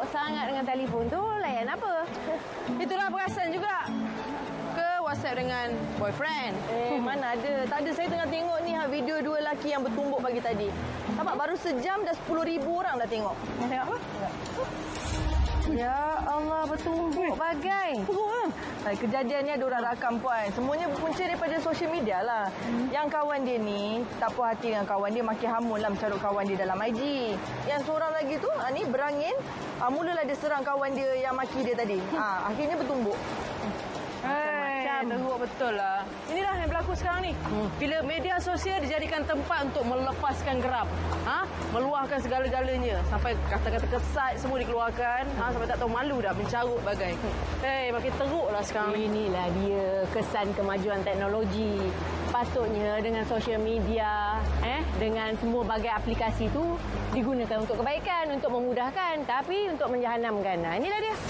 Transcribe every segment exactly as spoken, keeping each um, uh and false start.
sangat dengan telefon tu, layan apa? Itulah perasan juga. Ke WhatsApp dengan boyfriend. Eh, mana ada. Tak ada. Saya tengah tengok ni video dua lelaki yang bertumbuk pagi tadi. Nampak baru sejam dah sepuluh ribu orang dah tengok. Tengok apa? Ya Allah, bertumbuk bagai. Hai, kejadian ni ada orang rakam puan. Semuanya berpunca daripada sosial media lah. Hmm. Yang kawan dia ni tak puas hati dengan kawan dia, makin hamun lah mencarut kawan dia dalam I G. Yang seorang lagi tu ha, ni berangin, ha, mulalah dia serang kawan dia yang maki dia tadi. Ha, akhirnya bertumbuk. Hei, teruk betul lah. Inilah yang berlaku sekarang ni. Hmm. Bila media sosial dijadikan tempat untuk melepaskan geram. Ha? Meluahkan segala-galanya. Sampai kata-kata kesat semua dikeluarkan. Ha? Sampai tak tahu malu dah mencarut bagai. Hei, makin teruklah sekarang ni. Inilah dia kesan kemajuan teknologi. Patutnya dengan sosial media, eh, dengan semua bagai aplikasi tu digunakan untuk kebaikan, untuk memudahkan. Tapi untuk menjahanamkan. Nah, inilah dia.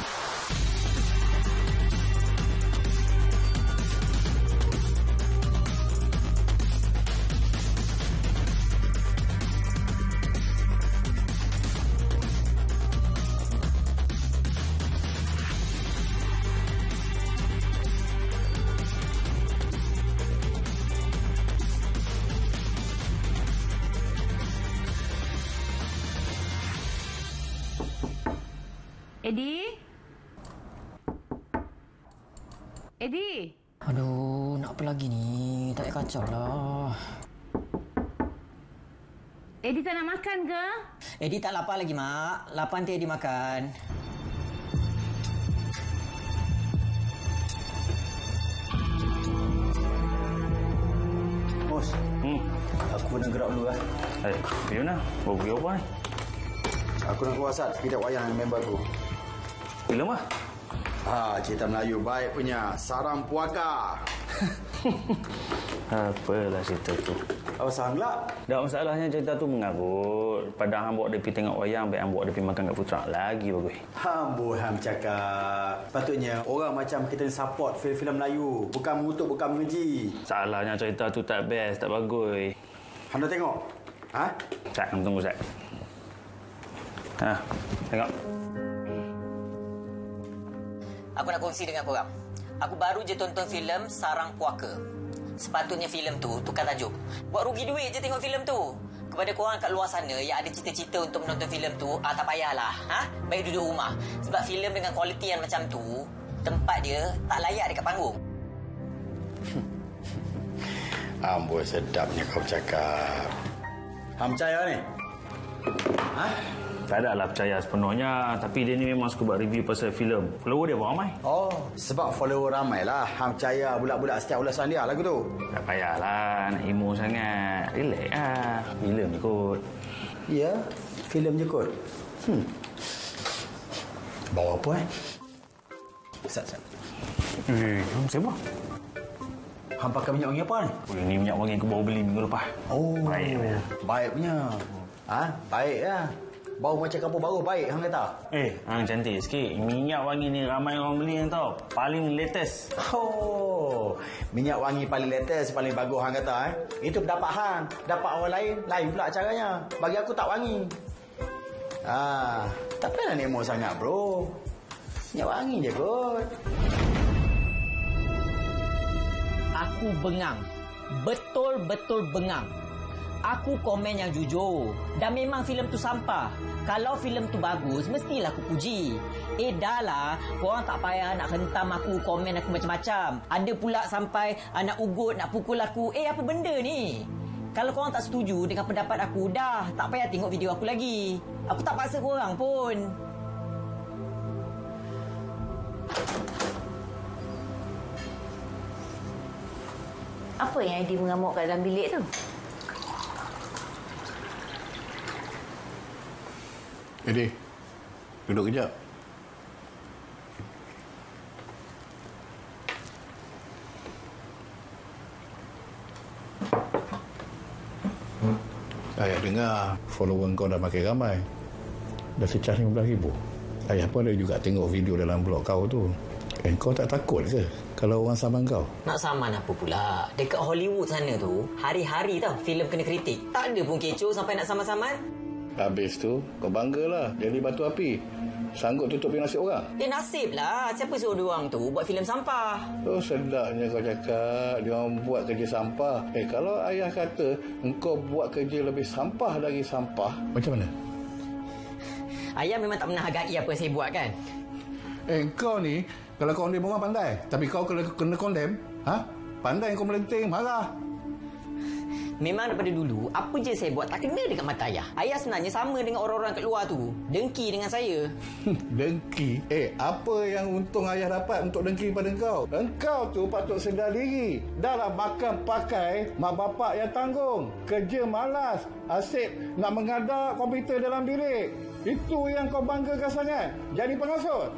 Eddie? Eddie? Aduh, nak apa lagi ni? Tak payah kacau lah. Eddie tak nak makan ke? Eddie tak lapar lagi, Mak. Lapar nanti Eddie makan. Bos, hmm. aku nak gerak dulu lah. Eh, hey, mana? Bawa pergi apa ni? Aku nak keluar sat sekejap wayang dengan member aku. Film lah? Ha, cerita Melayu baik punya. Sarang Puaka. Apalah cerita tu. Apa salah pula? Tak masalahnya cerita tu mengarut. Padahal hang bawa dia pergi tengok wayang, baik hang bawa dia pergi makan kat food truck lagi bagus. Hambur ham cakap. Patutnya orang macam kita ni support filem-filem Melayu. Bukan mengutuk, bukan mengeji. Salahnya cerita tu tak best, tak bagus. Hang dah tengok? Ha? Sat, hang tunggu Sat. Ha, tengok. Aku nak kongsi dengan korang. Aku baru je tonton filem Sarang Puaka. Sepatutnya filem tu tukar tajuk. Buat rugi duit je tengok filem tu. Kepada korang kat luar sana yang ada cita-cita untuk menonton filem tu, ah, tak payahlah. Ha? Baik duduk rumah. Sebab filem dengan kualiti yang macam tu, tempat dia tak layak dekat panggung. Amboi, sedapnya kau cakap. Hang percaya ni? Ha? Tak ada lah percaya sepenuhnya. Tapi dia ni memang suka buat review pasal filem. Follower dia ramai. Oh, sebab follower ramai lah. Hang percaya bulat-bulat setiap ulasan dia lagu tu. Tak payahlah nak emo sangat. Relax lah. Filem je kot. Ya, filem je kot. Hmm. Bawa apa eh? Sat, sat. Eh, hang siapa? Hang pakai minyak wangi apa ni? Oh, ini minyak wangi aku baru beli minggu lepas. Oh, baik punya. Baik punya. Ha? Baik lah. Bau macam kampung baru baik hang kata. Eh, hang cantik sikit. Minyak wangi ni ramai orang beli yang tahu. Paling latest. Oh, minyak wangi paling latest, paling bagus hang kata eh. Itu pendapat hang. Dapat orang lain, lain pula caranya. Bagi aku tak wangi. Ah, tak payah nemo sangat, bro. Minyak wangi je kot. Aku bengang. Betul-betul bengang. Aku komen yang jujur. Dan memang filem tu sampah. Kalau filem tu bagus, mestilah aku puji. Eh dah lah, korang tak payah nak hentam aku, komen aku macam-macam. Ada pula sampai uh, nak ugut, nak pukul aku. Eh apa benda ni? Kalau korang tak setuju dengan pendapat aku, dah tak payah tengok video aku lagi. Aku tak paksa korang pun. Apa yang Eddie mengamuk kat dalam bilik tu? Eddie, duduk kejap. Ayah dengar follower kau dah makin ramai. Dah secah lima belas ribu. Ayah pun ada juga tengok video dalam blog kau tu. Eh, kau tak takut ke kalau orang saman kau? Nak saman apa pula? Dekat Hollywood sana tu, hari-hari tau filem kena kritik. Tak ada pun kecoh sampai nak saman-saman. Habis tu, kau banggalah jadi batu api. Sanggup tutupin nasib orang? Eh, nasib lah. Siapa suruh dia orang tu buat filem sampah? Oh, sedapnya kau cakap. Dia orang buat kerja sampah. Eh, kalau ayah kata engkau buat kerja lebih sampah dari sampah, macam mana? Ayah memang tak pernah hargai apa yang saya buat kan? Eh, kau ni, kalau kau kondem orang pandai. Tapi kau kena, kena kondem, ha? Pandai kau melenting, marah. Memang daripada dulu, apa je saya buat tak kena dekat mata ayah. Ayah sebenarnya sama dengan orang-orang kat luar tu. Dengki dengan saya. Dengki? Eh, apa yang untung ayah dapat untuk dengki pada engkau? Engkau tu patut sedar diri. Dahlah makan pakai, mak bapak yang tanggung. Kerja malas, asyik nak mengadap komputer dalam bilik. Itu yang kau banggakan sangat. Jadi pengasut.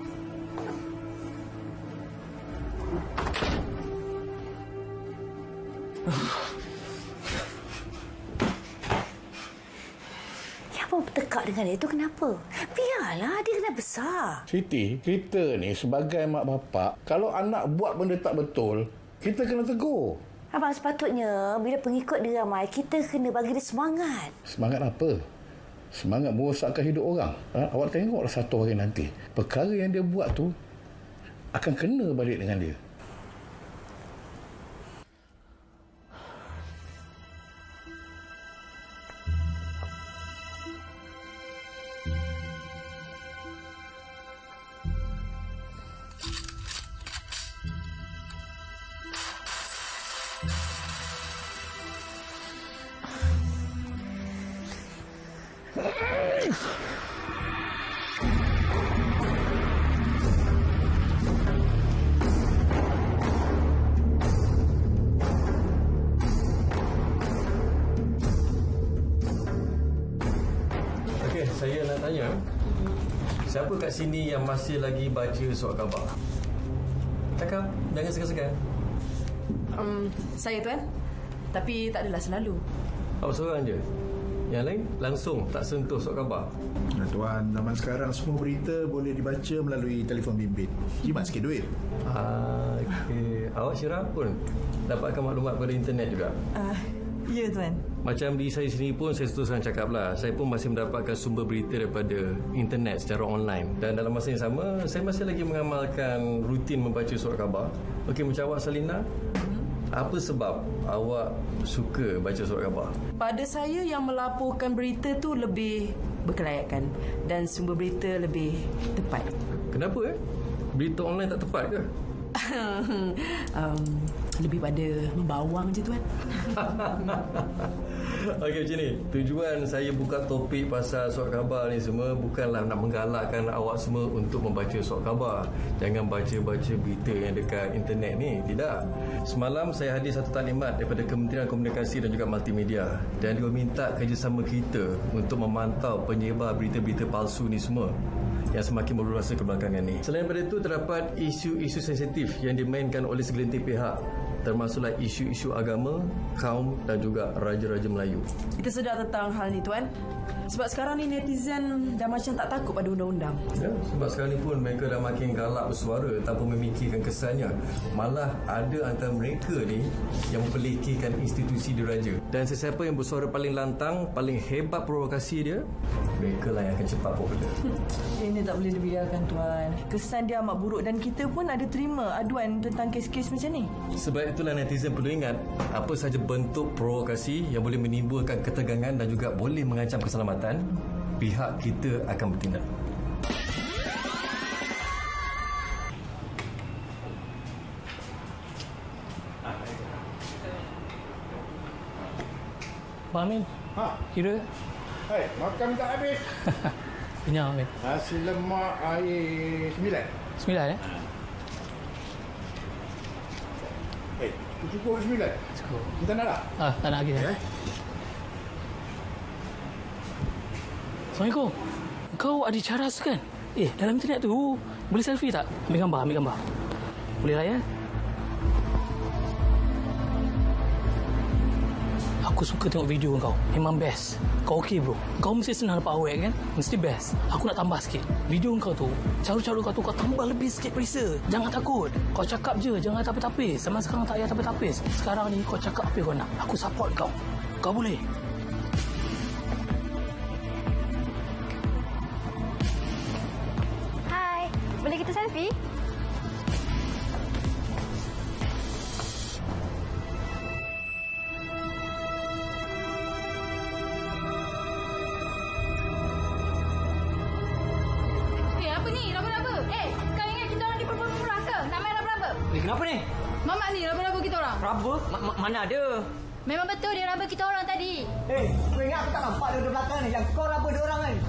Apa bertekak dengan dia tu kenapa? Biarlah dia kena besar. Siti, kita ni sebagai mak bapak, kalau anak buat benda tak betul, kita kena tegur. Abang, sepatutnya bila pengikut dia ramai, kita kena bagi dia semangat. Semangat apa? Semangat merosakkan hidup orang. Ha? Awak tengoklah satu hari nanti, perkara yang dia buat tu akan kena balik dengan dia. Saya nak tanya, siapa kat sini yang masih lagi baca surat khabar? Cakap, jangan segan-segan. Um, saya tuan, tapi tak adalah selalu. Awak seorang je? Yang lain langsung tak sentuh surat khabar? Nah, tuan, zaman sekarang semua berita boleh dibaca melalui telefon bimbit. Jimat sikit duit. Ah, okey. Awak Syirah pun dapatkan maklumat pada internet juga? Uh, ya tuan. Macam di saya sendiri pun, saya teruskan cakap lah, saya pun masih mendapatkan sumber berita daripada internet secara online. Dan dalam masa yang sama, saya masih lagi mengamalkan rutin membaca surat khabar. Okey, macam awak Salina, apa sebab awak suka baca surat khabar? Pada saya, yang melaporkan berita tu lebih berkelayakan dan sumber berita lebih tepat. Kenapa eh? Berita online tak tepat ke? um, lebih pada membawang je tuan. Okey, macam ni, tujuan saya buka topik pasal surat khabar ni semua bukanlah nak menggalakkan awak semua untuk membaca surat khabar. Jangan baca-baca berita yang dekat internet ni. Tidak. Semalam saya hadir satu taklimat daripada Kementerian Komunikasi dan juga Multimedia, dan dia minta kerjasama kita untuk memantau penyebar berita-berita palsu ni semua yang semakin berurasa kebelakangan ni. Selain daripada itu, terdapat isu-isu sensitif yang dimainkan oleh segelintir pihak, termasuklah isu-isu agama, kaum dan juga raja-raja Melayu. Kita sedar tentang hal ni tuan. Sebab sekarang ni netizen dah macam tak takut pada undang-undang. Ya, sebab sekarang ni pun mereka dah makin galak bersuara tanpa memikirkan kesannya. Malah ada antara mereka ni yang mempelikirkan institusi diraja. Dan sesiapa yang bersuara paling lantang, paling hebat provokasi dia, mereka lah yang akan cepat popular. Ini tak boleh dibiarkan tuan. Kesan dia amat buruk dan kita pun ada terima aduan tentang kes-kes macam ni. Sebab itulah netizen perlu ingat, apa sahaja bentuk provokasi yang boleh menimbulkan ketegangan dan juga boleh mengancam keselamatan, pihak kita akan bertindak. Pak Amin, Ha? kira Hei, makan tak habis. kenyang Amin. Nasi lemak air sembilan. Sembilan eh? Hei, cukup sembilan. Cukup. Kita nak tak? Ah, tak nak lagi. Ya. Assalamualaikum. Kau ada cara kan? Eh, dalam internet tu boleh selfie tak? Ambil gambar, ambil gambar. Boleh lah ya? Aku suka tengok video kau. Memang best. Kau okey bro. Kau mesti senang dapat awet kan? Mesti best. Aku nak tambah sikit. Video kau tu, cara-cara kau tu kau tambah lebih sikit perisa. Jangan takut. Kau cakap je, jangan tapis-tapis. Zaman sekarang tak payah tapis-tapis. Sekarang ni kau cakap apa kau nak. Aku support kau. Kau boleh. Afi. Eh, apa ni? Laba-laba. Eh, kau ingat kita orang di perempuan ke? Nak main laba-laba? Eh, kenapa ni? Mamak ni laba-laba kita orang. Raba? Ma- ma- mana ada? Memang betul dia raba kita orang tadi. Eh, kau ingat aku tak nampak dia di belakang ni? Yang kau raba dia orang kan?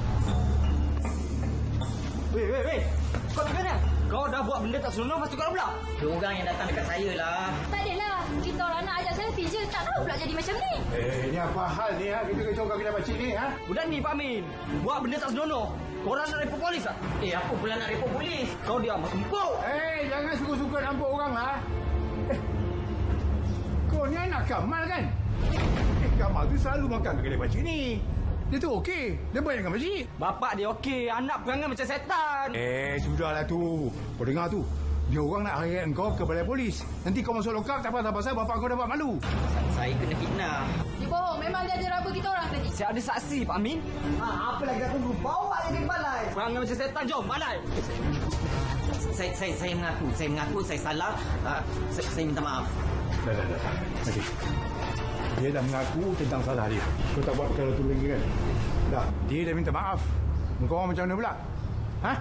Weh, weh, weh. Kau ni mana? Kau dah buat benda tak senonoh, lepas tu kau pula. Dia orang yang datang dekat saya lah. Tak adalah. Kita orang nak ajak selfie je. Tak tahu pula jadi macam ni. Eh, ni apa hal ni ha? Kita kecoh kau kita pakcik ni ha? Budak ni Pak Amin. Buat benda tak senonoh. Korang nak report polis tak? Eh, apa pula nak report polis? Kau diam, empuk. Eh, jangan suka-suka nampak orang ha? Eh, kau ni anak Kamal kan? Eh, Kamal tu selalu makan ke kedai pakcik ni. Dia tu okey. Dia banyak dengan pakcik. Bapak dia okey. Anak perangai macam setan. Eh, sudahlah tu. Kau dengar tu. Dia orang nak harian kau ke balai polis. Nanti kau masuk lokap, tak apa-apa pasal bapak kau dapat malu. Saya kena fitnah. Dia bohong. Memang dia ada raba kita orang tadi. Saya ada saksi, Pak Amin. Ha, apa lagi dah tunggu? Bawa dia ke balai. Perangai macam setan. Jom, balai. Saya, saya, saya mengaku. Saya mengaku saya salah. Uh, saya, saya minta maaf. Dah, dah, dah. Okey. Dia dah mengaku tentang salah dia. Kau tak buat perkara tu lagi kan? Dah. Dia dah minta maaf. Kau orang macam mana pula? Ha?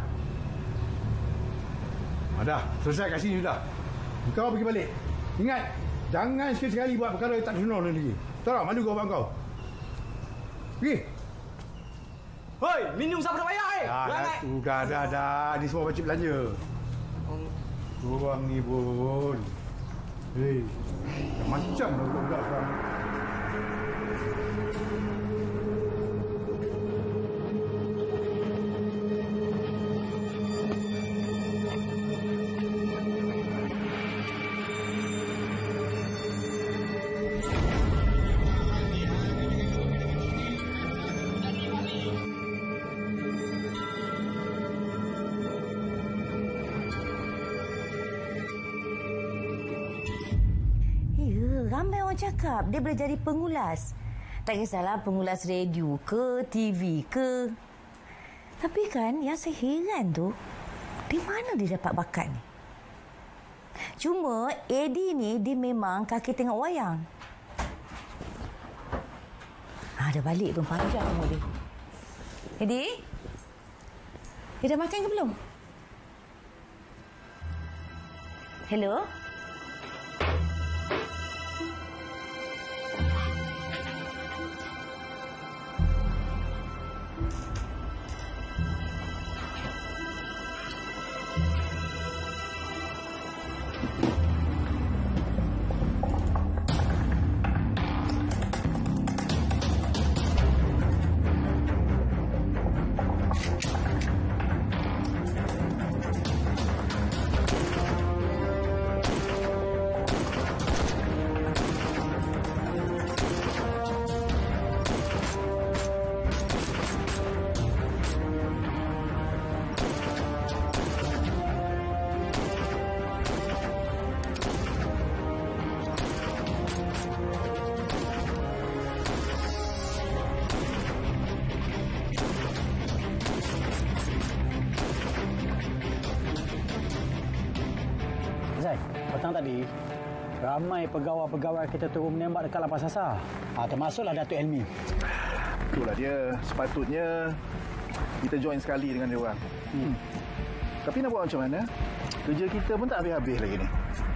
Ah, dah. Selesai kat sini dah. Kau pergi balik. Ingat. Jangan sekali-sekali buat perkara yang tak senonoh lagi. Tahu tak? Malu kau abang kau. Pergi. Hoi, minum siapa nak bayar eh? Dah, dah, tu, dah, dah, dah. Ni semua pakcik belanja. Orang ni pun. Hei. Macam lah budak sekarang. Ramai orang cakap dia boleh jadi pengulas. Tak kisahlah pengulas radio ke, T V ke. Tapi kan yang saya heran tu, di mana dia dapat bakat ni? Cuma Eddie ni dia memang kaki tengok wayang. Ha, dah balik pun panjang umur dia. Eddie? Dia dah makan ke belum? Hello? Zai, petang tadi ramai pegawai-pegawai kita turun menembak dekat lapas asar. Ha, termasuklah Datuk Elmi. Itulah dia. Sepatutnya kita join sekali dengan dia orang. Hmm. Tapi nak buat macam mana? Kerja kita pun tak habis-habis lagi ni.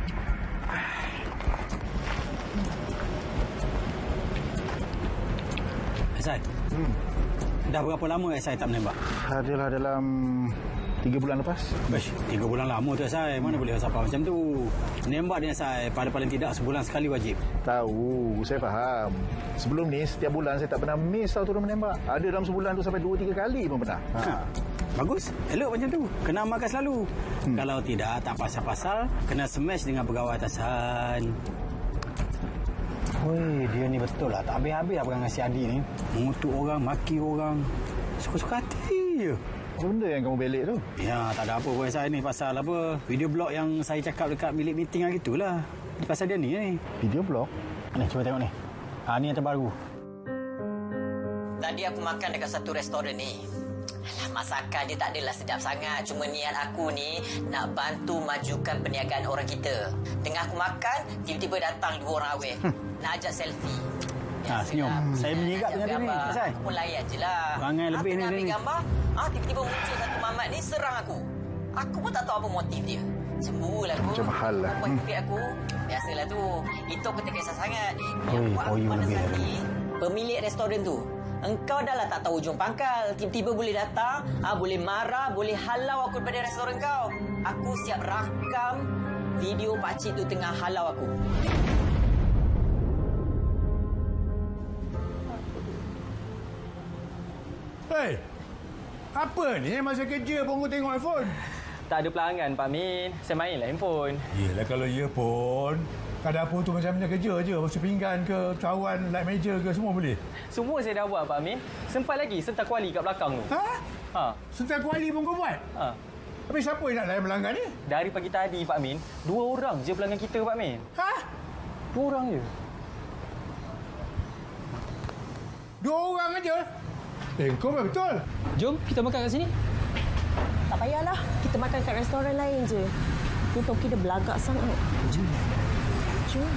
Zai, hmm. dah berapa lama Zai tak menembak? Adalah dalam tiga bulan lepas. Baik, tiga bulan lama tu Zai. Mana boleh siapa macam tu? Menembak dengan Zai paling-paling tidak sebulan sekali wajib. Tahu, saya faham. Sebelum ni setiap bulan saya tak pernah miss tau turun menembak. Ada dalam sebulan tu sampai dua tiga kali pun pernah. Ha. Bagus. Elok macam tu. Kena amalkan selalu. Hmm. Kalau tidak, tak pasal-pasal kena smash dengan pegawai atasan. Weh, dia ni betul lah. Tak habis-habis lah perangai si Adi ni. Mengutuk orang, maki orang. Suka-suka hati je. Apa benda yang kamu belik tu? Ya, tak ada apa pun saya ni. Pasal apa? Video blog yang saya cakap dekat bilik meeting lah gitulah. Pasal dia ni ni. Video blog? Ni, cuba tengok ni. Ha, ni yang terbaru. Tadi aku makan dekat satu restoran ni. Alah, masakan dia tak adalah sedap sangat. Cuma niat aku ni nak bantu majukan perniagaan orang kita. Tengah aku makan, tiba-tiba datang dua orang awet. Hmm. Nak ajak selfie. Ha, senyum. Hmm. Saya menyigap dengan dia ni. Saya. Aku pun layan je lah. Perangai lebih ni. Aku ambil gambar. Ah, tiba-tiba muncul satu mamat ni serang aku. Aku pun tak tahu apa motif dia. Cemburulah aku. Macam hal lah. Buat hmm. aku. Biasalah tu. Itu aku tak kisah sangat. Yang buat aku pada hati, pemilik restoran tu. Engkau dah lah tak tahu ujung pangkal. Tiba-tiba boleh datang, ah, boleh marah, boleh halau aku daripada restoran kau. Aku siap rakam video pakcik tu tengah halau aku. Hei, apa ni masa kerja pun kau tengok iPhone? Tak ada pelanggan, Pak Min. Saya mainlah handphone. Yelah, kalau ya pun, kat dapur tu macam-macam kerja je. Basuh pinggan ke, cawan, light meja ke, semua boleh? Semua saya dah buat, Pak Min. Sempat lagi sentak kuali kat belakang tu. Ha? Ha. Sentak kuali pun kau buat? Ha. Tapi siapa yang nak layan pelanggan ni? Dari pagi tadi, Pak Min, dua orang je pelanggan kita, Pak Min. Ha? Dua orang je. Dua orang aja? Eh, kau betul? Jom, kita makan kat sini. Tak payahlah. Kita makan kat restoran lain je. Ni Toki dah belagak sangat. Jom. Jom.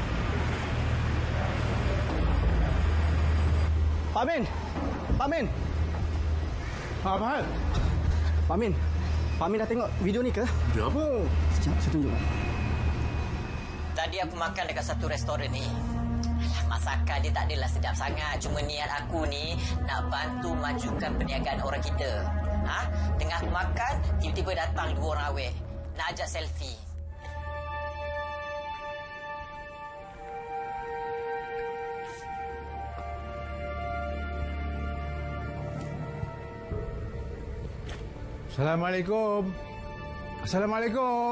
Pak Min. Pak Min. Apa hal? Pak Min. Pak Min dah tengok video ni ke? Video apa? Sekejap, saya tunjuk. Tadi aku makan dekat satu restoran ni. Masakan dia tak adalah sedap sangat. Cuma niat aku ni nak bantu majukan perniagaan orang kita. Ha? Tengah aku makan, tiba-tiba datang dua orang awet. Nak ajak selfie. Assalamualaikum. Assalamualaikum.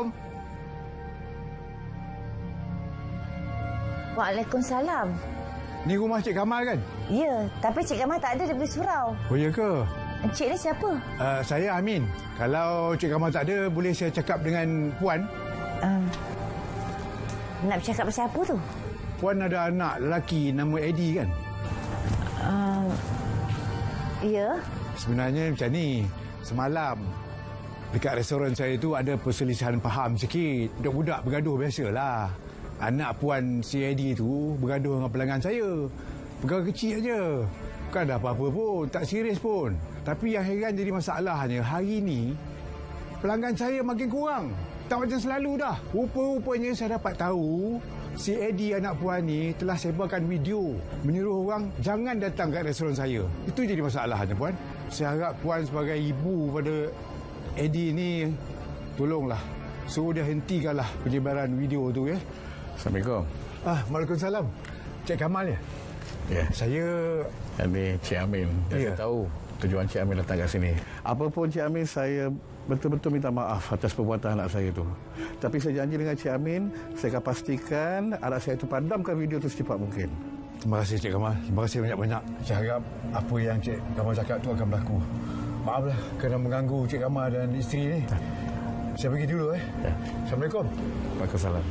Waalaikumsalam. Ni rumah Cik Kamal kan? Ya, tapi Cik Kamal tak ada, dia beli surau. Oh, ya ke? Encik ni siapa? Uh, saya Amin. Kalau Cik Kamal tak ada, boleh saya cakap dengan Puan? Uh, nak bercakap pasal apa tu? Puan ada anak lelaki nama Eddie kan? Uh, ya. Sebenarnya macam ni. Semalam, dekat restoran saya tu ada perselisihan faham sikit. Budak-budak bergaduh biasalah. Anak Puan si Eddie tu bergaduh dengan pelanggan saya. Perkara kecil aja. Bukan ada apa-apa pun. Tak serius pun. Tapi yang heran jadi masalahnya, hari ni pelanggan saya makin kurang. Tak macam selalu dah. Rupa-rupanya saya dapat tahu si Eddie anak Puan ni telah sebarkan video menyuruh orang jangan datang kat restoran saya. Itu jadi masalahnya, Puan. Saya harap Puan sebagai ibu pada Eddie ni, tolonglah suruh dia hentikanlah penyebaran video tu, ya. Assalamualaikum. Ah, Waalaikumsalam. Cik Kamal ya? Ya. Saya... Ini Cik Amin. Ya. Saya tahu tujuan Cik Amin datang kat sini. Apapun Cik Amin, saya betul-betul minta maaf atas perbuatan anak saya tu. Tapi saya janji dengan Cik Amin, saya akan pastikan anak saya itu padamkan video itu secepat mungkin. Terima kasih Cik Kamal. Terima kasih banyak-banyak. Saya harap apa yang Cik Kamal cakap tu akan berlaku. Maaflah kerana mengganggu Cik Kamal dan isteri ni. Saya pergi dulu eh. Ya. Assalamualaikum. Waalaikumsalam.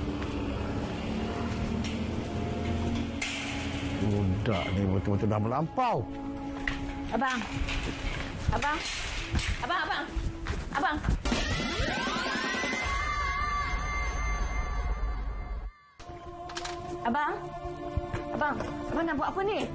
Budak ni betul-betul dah melampau. Abang. Abang. Abang, abang. Abang. Abang. Abang. Abang nak buat apa ni?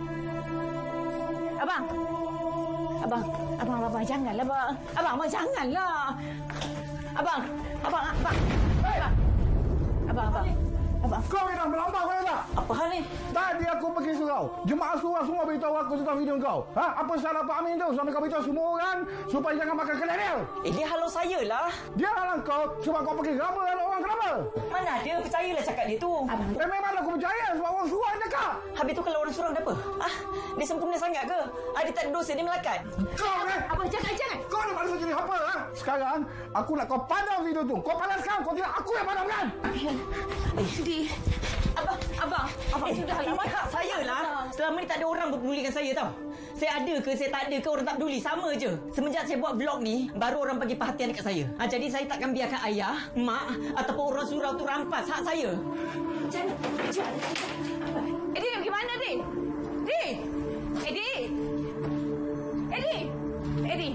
Abang. Abang. Abang, abang, janganlah, abang. Abang, abang, janganlah. Abang. Abang, abang. Abang. Abang, abang. Abang. Kau yang dah melampau kau tak? Apa hal ni? Tadi aku pergi surau. Jemaah surau semua beritahu aku tentang video kau. Ha? Apa salah Pak Amin tu sampai kau beritahu semua orang supaya jangan makan kedai dia? Eh, dia halau saya lah. Dia halau kau sebab kau pergi rama halau orang. Kenapa? Mana ada, percayalah cakap dia tu. Abang. Eh, memanglah aku percaya sebab orang surau yang cakap. Habis tu kalau orang surau ada apa? Ah, dia sempurna sangat ke? Ah, dia tak ada dosa, dia melakat. Kau ni. Abang, jangan, jangan. Kau nak balas jadi apa? Ha? Sekarang aku nak kau padam video tu. Kau padam sekarang. Kau tidak aku yang padamkan. Eh, sedih. Abang, abang, abang eh, sudah ini hak saya lah. Selama ni tak ada orang berpedulikan saya tau. Saya ada ke, saya tak ada ke, orang tak peduli. Sama je. Semenjak saya buat vlog ni, baru orang bagi perhatian dekat saya. Ha, jadi saya takkan biarkan ayah, mak ataupun orang surau tu rampas hak saya. Jangan, jangan. Eddie, pergi mana, Eddie? Eddie! Eddie! Eddie! Eddie!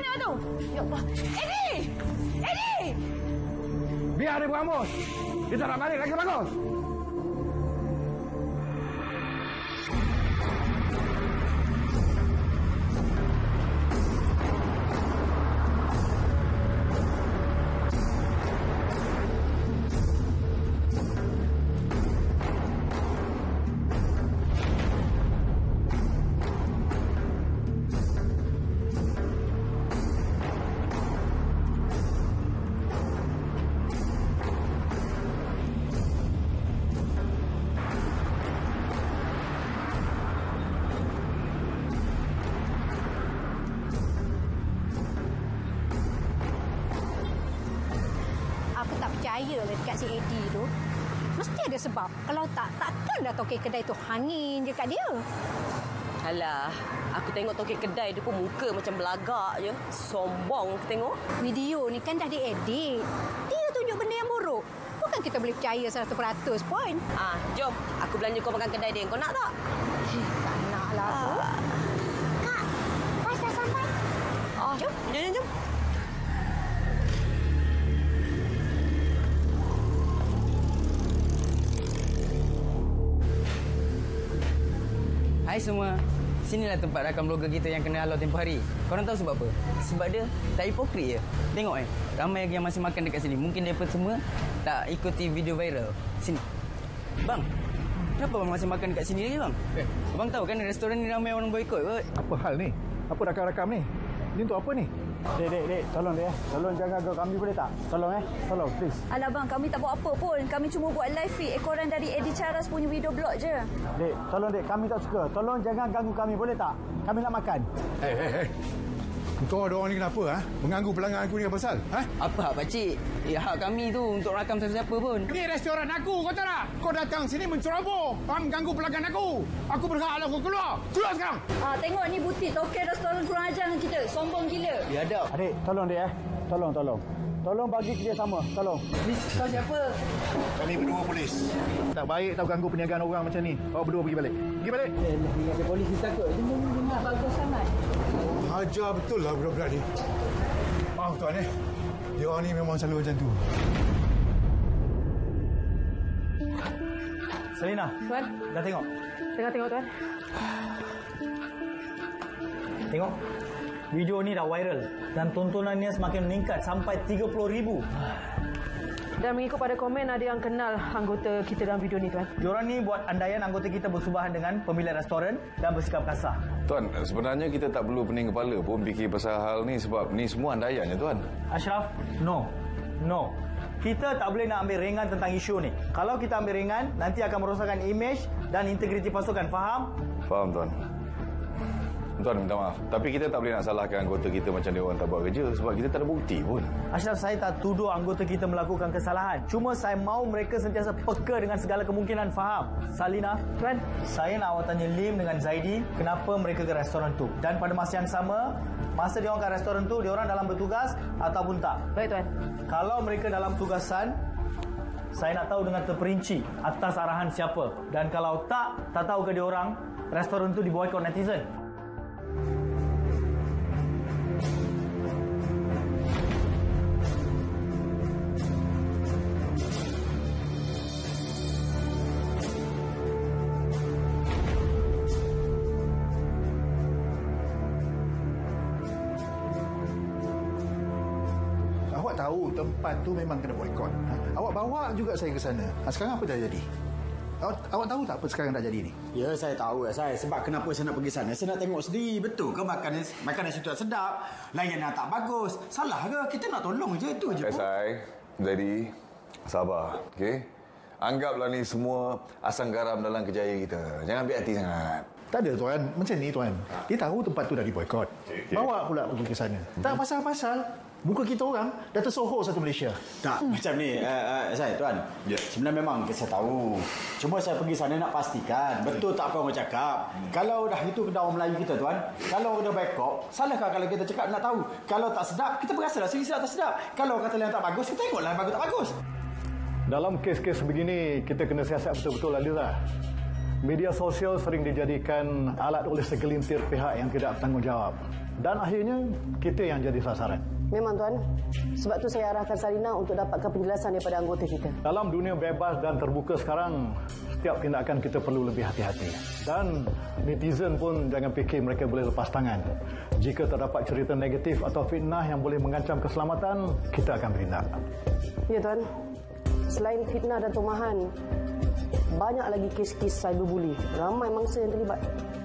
mana tu? Ya Allah. Eddie! Eddie! Biar dia beramut. Dia tak nak balik lagi bagus. Aku tak percaya lah dekat si Eddie tu. Mesti ada sebab. Kalau tak, takkan dah tokek kedai tu hangin je kat dia. Alah, aku tengok tokek kedai tu pun muka macam belagak je. Sombong aku tengok. Video ni kan dah diedit. Dia tunjuk benda yang buruk. Bukan kita boleh percaya seratus peratus pun. Ah, jom. Aku belanja kau makan kedai dia. Kau nak tak? Eh, tak nak lah aku. Ah. Kak, pas dah sampai. Ah, jom, jom, jom. jom. Hai semua. Sinilah tempat rakam blogger kita yang kena halau tempoh hari. Korang tahu sebab apa? Sebab dia tak hipokrit je. Tengok eh, ramai yang masih makan dekat sini. Mungkin mereka semua tak ikuti video viral. Sini. Bang, kenapa bang masih makan dekat sini lagi bang? Eh. Abang tahu kan restoran ni ramai orang boikot kot. Apa hal ni? Apa rakam-rakam ni? Ini untuk apa ni? Dek, dek, dek. Tolong dek. Eh. Tolong jaga gau kami boleh tak? Tolong eh. Tolong, please. Alah bang, kami tak buat apa pun. Kami cuma buat live feed ekoran dari Eddie Charas punya video blog je. Dek, tolong dek. Kami tak suka. Tolong jangan ganggu kami boleh tak? Kami nak makan. Hei, hei, hei. Kau ada orang ni kenapa? Ha? Mengganggu pelanggan aku ni apa pasal? Ha? Apa hak pakcik? Ya, hak kami tu untuk rakam siapa-siapa pun. Ini restoran aku, kau tahu tak? Kau datang sini menceroboh. Kau mengganggu pelanggan aku. Aku berhak lah kau keluar. Keluar sekarang. Ah, tengok ni bukti tokek restoran kurang ajar dengan kita. Sombong gila. Biadab. Adik, tolong dek eh. Tolong, tolong. Tolong bagi kerjasama. Tolong. Ni kau siapa? Kami berdua polis. Tak baik tau ganggu perniagaan orang macam ni. Kau berdua pergi balik. Pergi balik. Eh, nak ada polis takut. Dia dengar bagus sangat. Hajar betul lah budak-budak ni. Maaf tuan eh. Dia orang ni memang selalu macam tu. Selina. Tuan. Dah tengok? Tengok, tengok tuan. Tengok. Video ni dah viral dan tontonannya semakin meningkat sampai tiga puluh ribu. Dan mengikut pada komen ada yang kenal anggota kita dalam video ni tuan. Diorang ni buat andaian anggota kita bersubahan dengan pemilik restoran dan bersikap kasar. Tuan, sebenarnya kita tak perlu pening kepala pun fikir pasal hal ni sebab ni semua andaian je tuan. Ashraf, no. No. Kita tak boleh nak ambil ringan tentang isu ni. Kalau kita ambil ringan, nanti akan merosakkan imej dan integriti pasukan. Faham? Faham tuan. Tuan, minta maaf. Tapi kita tak boleh nak salahkan anggota kita macam dia orang tak buat kerja sebab kita tak ada bukti pun. Ashraf, saya tak tuduh anggota kita melakukan kesalahan. Cuma saya mahu mereka sentiasa peka dengan segala kemungkinan. Faham? Salina, tuan, saya nak awak tanya Lim dengan Zaidi kenapa mereka ke restoran tu. Dan pada masa yang sama, masa dia orang ke restoran tu, dia orang dalam bertugas ataupun tak? Baik tuan. Kalau mereka dalam tugasan, saya nak tahu dengan terperinci atas arahan siapa. Dan kalau tak, tak tahu ke dia orang, restoran tu diboikot netizen. Awak tahu tempat tu memang kena boikot. Ha? Awak bawa juga saya ke sana. Ha, sekarang apa dah jadi? Awak, awak tahu tak apa sekarang dah jadi ni? Ya, saya tahu ya, saya. Sebab kenapa saya nak pergi sana? Saya nak tengok sendiri. Betul ke makanan makanan situ tak sedap? Layanan tak bagus? Salah ke? Kita nak tolong je. Itu je. Eh, saya. Jadi, sabar. Okey? Anggaplah ni semua asam garam dalam kejayaan kita. Jangan ambil hati sangat. Tak ada tuan. Macam ni tuan. Dia tahu tempat tu dah diboikot. Okay, okay. Bawa pula pergi ke sana. Hmm. Tak pasal-pasal. Muka kita orang dah tersohor satu Malaysia. Tak, hmm. macam ni. Uh, uh, saya, tuan. Yeah. Sebenarnya memang saya tahu. Cuma saya pergi sana nak pastikan. Betul tak apa orang cakap. Hmm. Kalau dah itu kedai orang Melayu kita, tuan. Kalau dah boikot, salahkah kalau kita cakap nak tahu? Kalau tak sedap, kita berasalah sini sedap tak sedap. Kalau kata yang tak bagus, kita tengoklah yang bagus tak bagus. Dalam kes-kes begini, kita kena siasat betul-betul, Aliza. Media sosial sering dijadikan alat oleh segelintir pihak yang tidak bertanggungjawab. Dan akhirnya, kita yang jadi sasaran. Memang, Tuan. Sebab tu saya arahkan Sarina untuk dapatkan penjelasan daripada anggota kita. Dalam dunia bebas dan terbuka sekarang, setiap tindakan kita perlu lebih hati-hati. Dan netizen pun jangan fikir mereka boleh lepas tangan. Jika terdapat cerita negatif atau fitnah yang boleh mengancam keselamatan, kita akan bertindak. Ya, Tuan. Selain fitnah dan tumahan, banyak lagi kes-kes cyberbully. Ramai mangsa yang terlibat.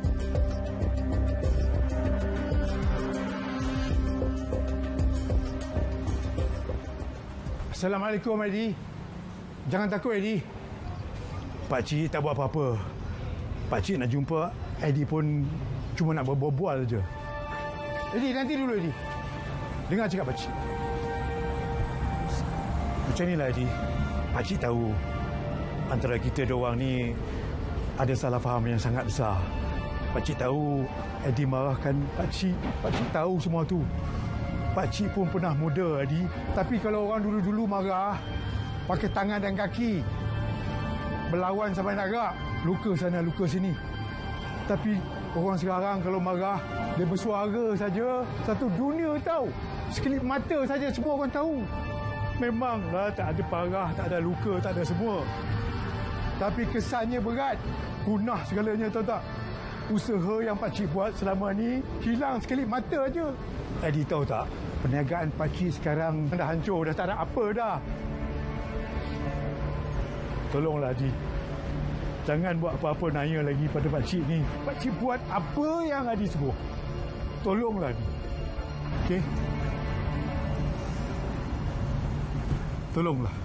Assalamualaikum, Eddie. Jangan takut, Eddie. Pakcik tak buat apa-apa. Pakcik nak jumpa Eddie pun cuma nak berbual-bual je. Eddie, nanti dulu, Eddie. Dengar cakap pakcik. Macam inilah, Eddie. Pakcik tahu antara kita dua orang ni ada salah faham yang sangat besar. Pakcik tahu Eddie marahkan pakcik. Pakcik tahu semua tu. Pakcik pun pernah muda, Eddie. Tapi kalau orang dulu-dulu marah, pakai tangan dan kaki, berlawan sampai nak gerak, luka sana, luka sini. Tapi orang sekarang kalau marah, dia bersuara saja, satu dunia tahu. Sekelip mata saja semua orang tahu. Memanglah tak ada parah, tak ada luka, tak ada semua. Tapi kesannya berat, punah segalanya, tahu tak? Usaha yang pakcik buat selama ni hilang sekelip mata aja. Eddie tahu tak? Perniagaan pakcik sekarang dah hancur, dah tak ada apa dah. Tolonglah, Eddie. Jangan buat apa-apa nanya lagi pada pakcik ni. Pakcik buat apa yang Eddie suruh. Tolonglah, Eddie. Okey? Tolonglah.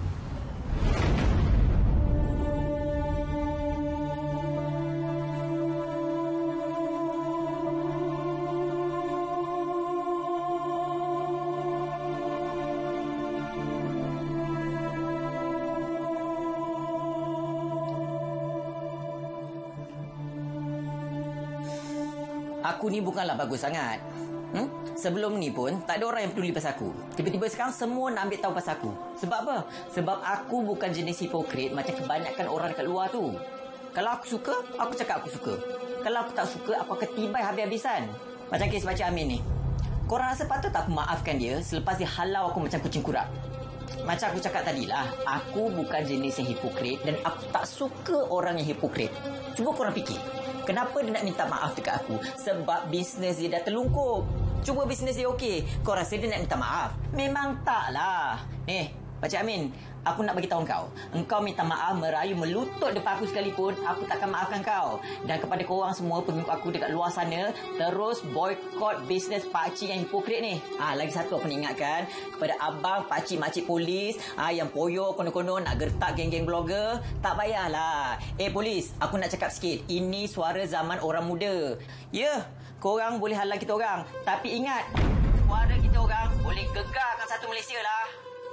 Aku ni bukanlah bagus sangat. Hmm? Sebelum ni pun tak ada orang yang peduli pasal aku. Tiba-tiba sekarang semua nak ambil tahu pasal aku. Sebab apa? Sebab aku bukan jenis hipokrit macam kebanyakan orang dekat luar tu. Kalau aku suka, aku cakap aku suka. Kalau aku tak suka, aku akan tibai habis-habisan. Macam kes Pakcik Amin ni. Korang rasa patut tak aku maafkan dia selepas dia halau aku macam kucing kurak? Macam aku cakap tadilah, aku bukan jenis yang hipokrit dan aku tak suka orang yang hipokrit. Cuba korang fikir. Kenapa dia nak minta maaf dekat aku? Sebab bisnes dia dah terlungkup. Cuba bisnes dia okey. Kau rasa dia nak minta maaf? Memang taklah. Ni, Pakcik Amin, aku nak bagi tahu kau. Engkau minta maaf merayu melutut depan aku sekalipun, aku takkan maafkan kau. Dan kepada korang semua pengikut aku dekat luar sana, terus boykot bisnes pakcik yang hipokrit ni. Ah, lagi satu aku nak ingatkan kepada abang pakcik-makcik polis ah yang poyo konon-konon nak gertak geng-geng blogger, tak payahlah. Eh polis, aku nak cakap sikit. Ini suara zaman orang muda. Ya, korang boleh halang kita orang, tapi ingat, suara kita orang boleh gegarkan satu Malaysia lah.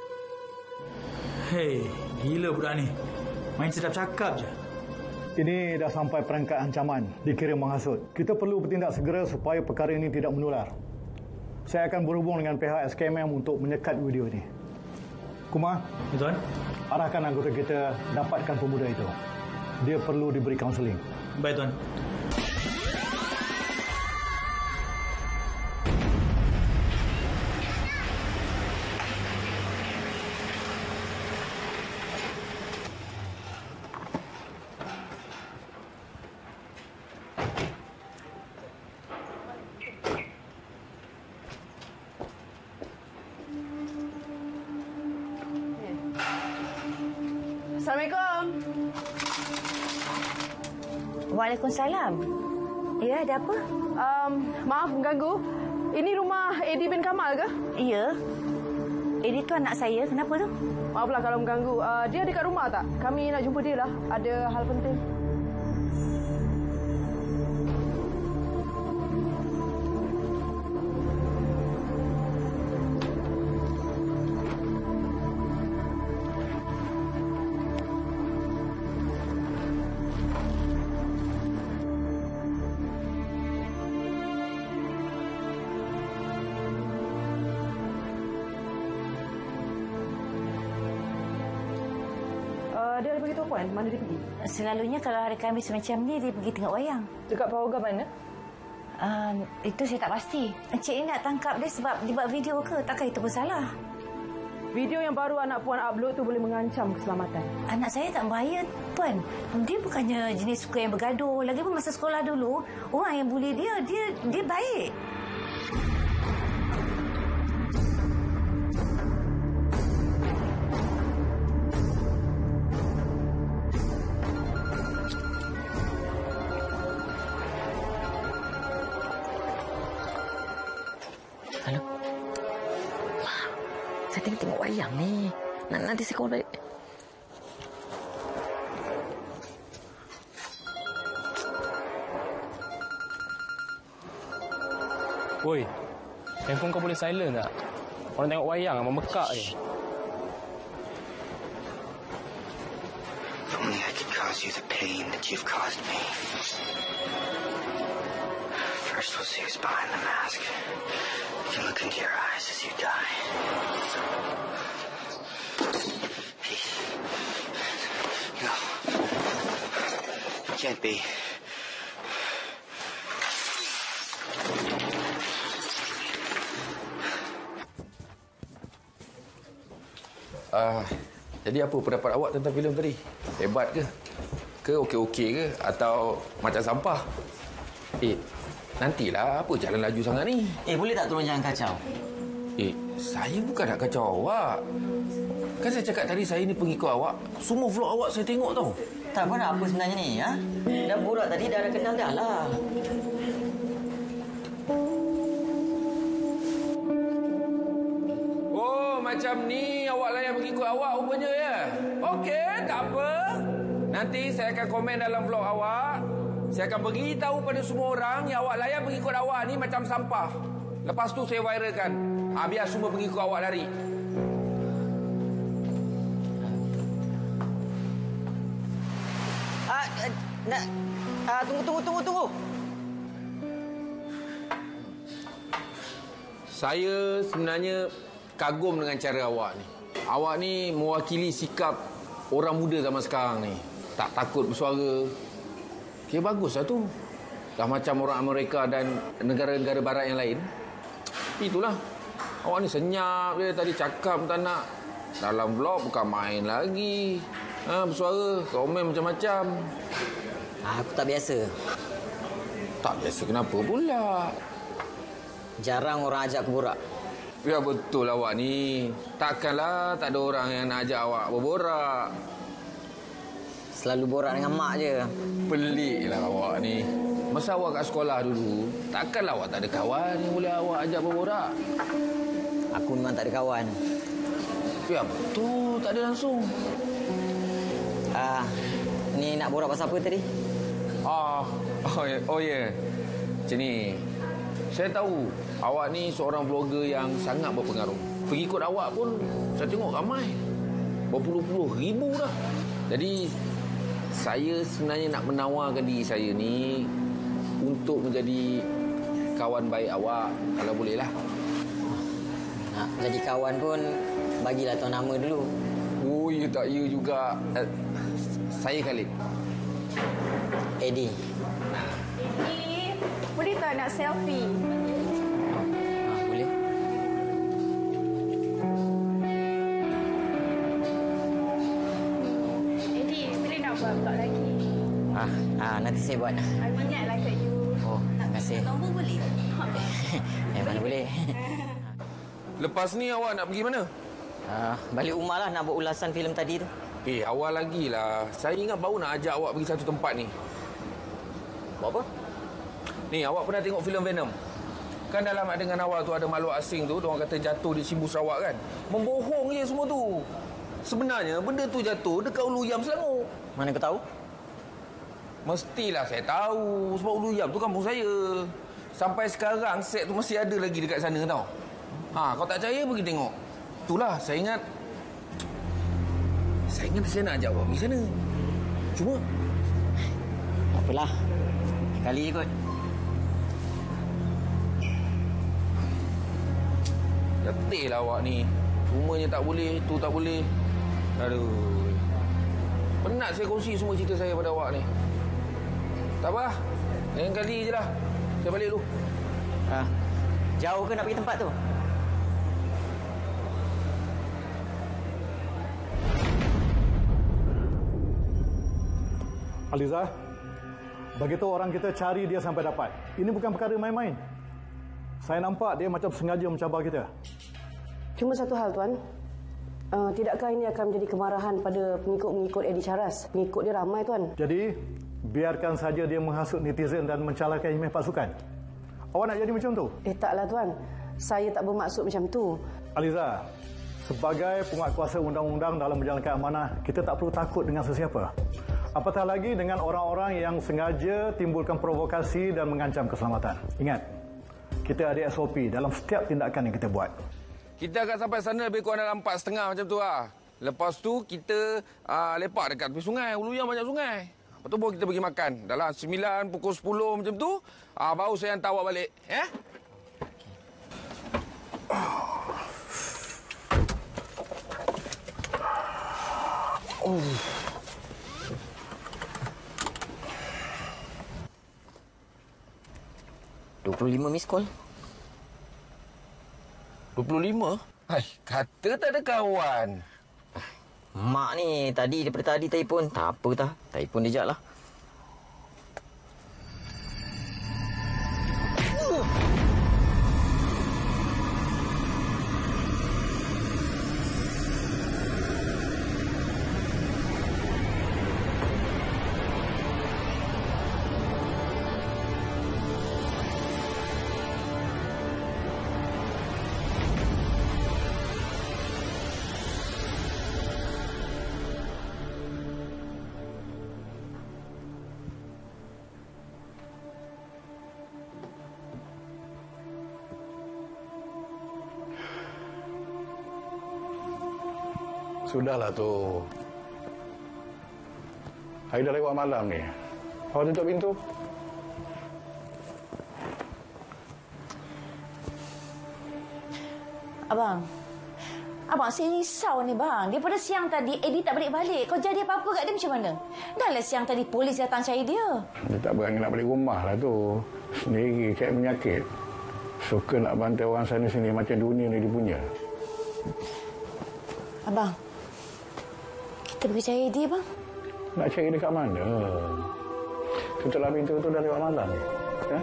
Hei, gila budak ni. Main sedap cakap je. Ini dah sampai perangkat ancaman, dikira menghasut. Kita perlu bertindak segera supaya perkara ini tidak menular. Saya akan berhubung dengan pihak S K M M untuk menyekat video ini. Kumar, ya, Tuan. Arahkan anggota kita dapatkan pemuda itu. Dia perlu diberi kaunseling. Baik, Tuan. Assalamualaikum. Waalaikumsalam. Ya, ada apa? Um, maaf mengganggu. Ini rumah Eddie bin Kamal ke? Ya. Eddie tu anak saya. Kenapa tu? Maaflah kalau mengganggu. Uh, dia dekat rumah tak? Kami nak jumpa dia lah. Ada hal penting. dia ada beritahu Puan mana dia pergi? Selalunya kalau hari Khamis macam ni, dia pergi tengok wayang. Dekat program mana? Uh, itu saya tak pasti. Encik ni nak tangkap dia sebab dia buat video ke? Takkan itu bersalah? Video yang baru anak Puan upload tu boleh mengancam keselamatan. Anak saya tak bahaya, Puan. Dia bukannya jenis suka yang bergaduh. Lagipun masa sekolah dulu, orang yang bully dia, dia dia baik. Halo. Saya tengok tengok wayang ni. Nanti saya call balik. Woi, handphone kau boleh silent tak? Orang tengok wayang, memekak je. If only I could cause you the pain that you've caused me. First we'll see who's behind the mask. You can look into your eyes as you die. Peace. No. It can't be. Uh, jadi apa pendapat awak tentang filem tadi? Hebat ke? Ke okey-okey ke? Atau macam sampah? Eh, nantilah apa jalan laju sangat ni? Eh, boleh tak tolong jangan kacau? Eh, saya bukan nak kacau awak. Kan saya cakap tadi saya ni pengikut awak. Semua vlog awak saya tengok tau. Tak apa nak apa sebenarnya ni, ha? Dah borak tadi, dah ada kenal dah lah. Macam ni awak layan mengikut awak rupanya ya. Okey, tak apa. Nanti saya akan komen dalam vlog awak. Saya akan beritahu pada semua orang yang awak layan mengikut awak ni macam sampah. Lepas tu saya viralkan. Ha, biar semua pengikut awak lari. Ah, uh, nak ah, tunggu tunggu tunggu tunggu. Saya sebenarnya kagum dengan cara awak ni. Awak ni mewakili sikap orang muda zaman sekarang ni. Tak takut bersuara. Kira baguslah tu. Dah macam orang Amerika dan negara-negara barat yang lain. Itulah. Awak ni senyap dia tadi cakap tak nak. Dalam vlog bukan main lagi. Ha, bersuara, komen macam-macam. Aku tak biasa. Tak biasa kenapa pula? Jarang orang ajak aku borak. Ya betul awak ni. Takkanlah tak ada orang yang nak ajak awak berborak. Selalu borak dengan mak je. Peliklah awak ni. Masa awak kat sekolah dulu, takkanlah awak tak ada kawan yang boleh awak ajak berborak. Aku memang tak ada kawan. Ya betul, tak ada langsung. Ah, ni nak borak pasal apa tadi? Ah, oh ya. Oh, yeah. Macam ni. Saya tahu awak ni seorang vlogger yang sangat berpengaruh. Pengikut awak pun saya tengok ramai. Berpuluh-puluh ribu dah. Jadi saya sebenarnya nak menawarkan diri saya ni untuk menjadi kawan baik awak kalau boleh lah. Nak jadi kawan pun bagilah tahu nama dulu. Oh, ya tak ya juga. Uh, saya Khalid. Eddie. Eddie, boleh tak nak selfie? Ah, boleh. Eddie, boleh nak buat vlog lagi? Ah, ah nanti saya buat. I minat lah kat you. Oh, terima kasih. Nombor boleh? Eh, mana boleh. Lepas ni awak nak pergi mana? Ah, balik rumah lah nak buat ulasan filem tadi tu. Eh, awal lagi lah. Saya ingat baru nak ajak awak pergi satu tempat ni. Buat apa? Ni, awak pernah tengok filem Venom? Kan dalam adegan awal tu ada makhluk asing tu, diorang kata jatuh di Simbu Sarawak kan? Membohong je semua tu. Sebenarnya benda tu jatuh dekat Ulu Yam Selangor. Mana kau tahu? Mestilah saya tahu. Sebab Ulu Yam tu kampung saya. Sampai sekarang set tu masih ada lagi dekat sana tau. Ha, kau tak percaya pergi tengok. Itulah saya ingat. Saya ingat saya nak ajak awak pergi sana. Cuma tak apalah. Kali je kot. Letih lah awak ni. Cumanya tak boleh, tu tak boleh. Aduh. Penat saya kongsi semua cerita saya pada awak ni. Tak apa. Lain kali je lah. Saya balik dulu. Ah, jauh ke nak pergi tempat tu? Aliza, begitu orang kita cari dia sampai dapat. Ini bukan perkara main-main. Saya nampak dia macam sengaja mencabar kita. Cuma satu hal, Tuan. Uh, tidakkah ini akan menjadi kemarahan pada pengikut-pengikut Eddie Charas? Pengikut dia ramai, Tuan. Jadi, biarkan saja dia menghasut netizen dan mencalakan imej pasukan. Awak nak jadi macam tu? Eh, taklah, Tuan. Saya tak bermaksud macam tu. Aliza, sebagai penguatkuasa undang-undang dalam menjalankan amanah, kita tak perlu takut dengan sesiapa. Apatah lagi dengan orang-orang yang sengaja timbulkan provokasi dan mengancam keselamatan. Ingat, kita ada S O P dalam setiap tindakan yang kita buat. Kita akan sampai sana lebih kurang dalam empat setengah macam tu lah. Lepas tu kita uh, lepak dekat tepi sungai. Ulu yang banyak sungai. Lepas tu baru kita pergi makan. Dalam sembilan, pukul sepuluh macam tu, uh, baru saya hantar awak balik. Ya? Oh. dua puluh lima miss call. dua puluh lima? Hai, kata tak ada kawan. Mak ni tadi daripada tadi telefon. Tak apa dah. Telefon dia jap lah. Sudahlah tu. Hari dah lewat malam ni. Awak tutup pintu. Abang. Abang, saya risau ni bang. Daripada siang tadi, Eddie tak balik-balik. Kau jadi apa-apa kat dia macam mana? Dah lah siang tadi polis datang cari dia. Dia tak berani nak balik rumah lah tu. Sendiri, kayak menyakit. Suka nak bantai orang sana-sini macam dunia ni dia punya. Abang. Kita pergi cari dia, bang. Nak cari dekat mana? Tutuplah pintu tu dah lewat malam ni. Ya?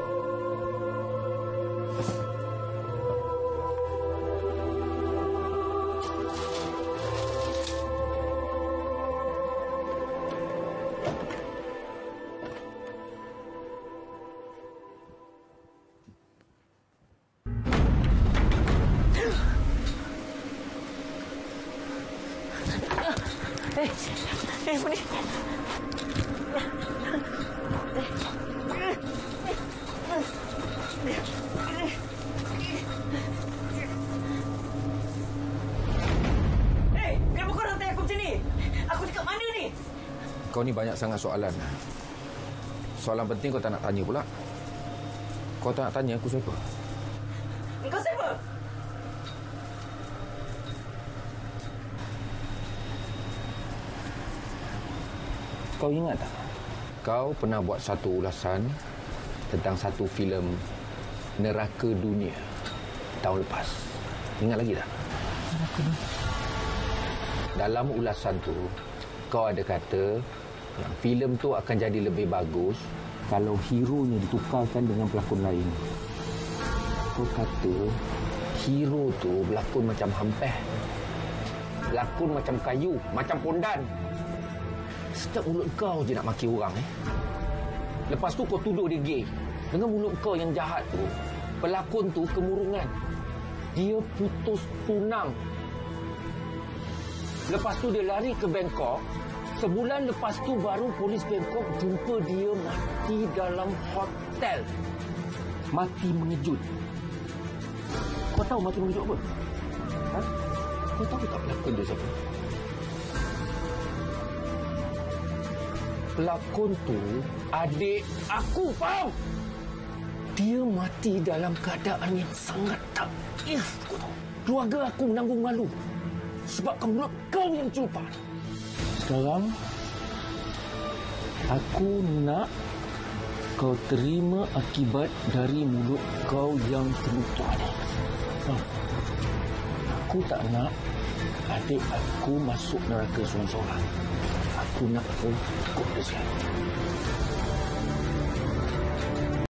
Eh, eh, apa ni? Eh, kenapa kau nak tanya aku macam ni? Aku dekat mana ni? Kau ni banyak sangat soalan. Soalan penting kau tak nak tanya pula. Kau tak nak tanya aku siapa? Engkau siapa? Kau ingat tak? Kau pernah buat satu ulasan tentang satu filem Neraka Dunia tahun lepas. Ingat lagi tak? Neraka Dunia. Dalam ulasan tu, kau ada kata yang filem tu akan jadi lebih bagus kalau hero-nya ditukarkan dengan pelakon lain. Kau kata hero tu berlakon macam hampeh. Berlakon macam kayu, macam pondan. Setiap mulut kau je nak maki orang eh. Lepas tu kau tuduh dia gay. Dengan mulut kau yang jahat tu, pelakon tu kemurungan. Dia putus tunang. Lepas tu dia lari ke Bangkok. Sebulan lepas tu baru polis Bangkok jumpa dia mati dalam hotel. Mati mengejut. Kau tahu mati mengejut apa? Ha? Kau tahu tak pelakon dia siapa? Pelakon tu adik aku, faham? Dia mati dalam keadaan yang sangat taif. Keluarga aku menanggung malu sebabkan mulut kau yang culpa. Sekarang aku nak kau terima akibat dari mulut kau yang terlupa ni. Ha. Aku tak nak adik aku masuk neraka seorang-seorang. Aku nak kau takut dia sekali.